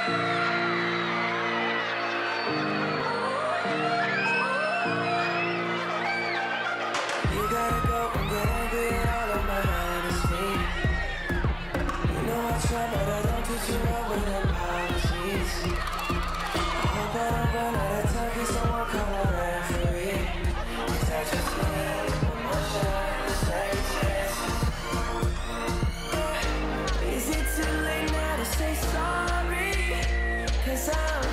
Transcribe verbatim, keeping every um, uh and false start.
You gotta go and get angry at all of my honesty. You know I try, but I don't do too well with apologies. I hope I don't run out of time, can someone call a referee? Cause I just need one shot, the second chance. Is it too late now to say sorry? Cause I'm